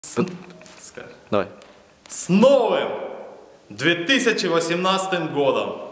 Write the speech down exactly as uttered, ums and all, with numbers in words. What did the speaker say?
С... Скажи. Давай. С новым две тысячи восемнадцатым годом!